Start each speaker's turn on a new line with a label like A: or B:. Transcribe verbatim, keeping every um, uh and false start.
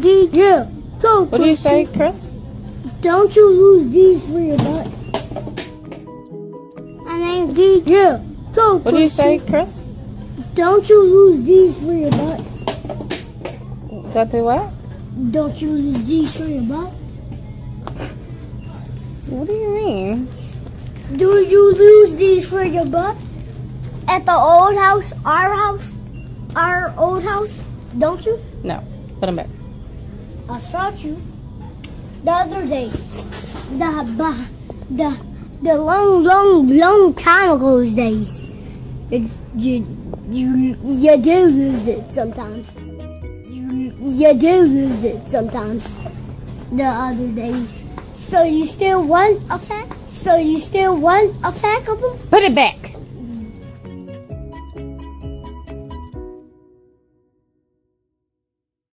A: D. Yeah. Go.
B: What do you say, Chris?
A: Don't you lose these for your butt. My name's D. Yeah. Go.
B: What do you say, Chris?
A: Don't you lose these for your butt.
B: Got to what?
A: Don't you lose these for your butt.
B: What do you mean?
A: Do you lose these for your butt? At the old house, our house, our old house, don't you?
B: No. Put them back.
A: I saw you the other day. The, the, the long, long, long time ago those days. You, you, you, you do lose it sometimes. You, you do lose it sometimes. The other days. So you still want a pack? So you still want a pack of them?
B: Put it back.